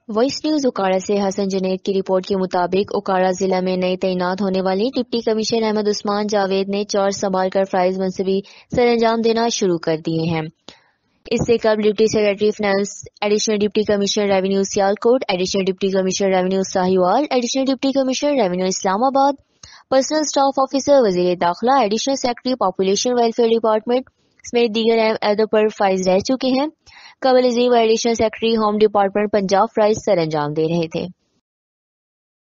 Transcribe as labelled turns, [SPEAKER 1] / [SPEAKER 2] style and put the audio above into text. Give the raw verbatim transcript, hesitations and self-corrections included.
[SPEAKER 1] Voice news उकाड़ा से हसन जुनैद की report के मुताबिक उकाड़ा जिला में नए तैनात होने वाले डिप्टी कमिश्नर अहमद उस्मान जावेद ने चार्ज संभाल कर फराइज मनसबी सरअंजाम देना शुरू कर दिए हैं। इससे कबल deputy secretary finance, additional deputy commissioner revenue Sialkot, additional deputy commissioner revenue Sahiwal, additional deputy commissioner revenue Islamabad, personal staff officer वजीर दाखिला, additional secretary population welfare department समेत दीगर अहम अहदों पर फाइज रह चुके हैं। कबल अजीम additional secretary home department Punjab फराइज सरअंजाम दे रहे थे।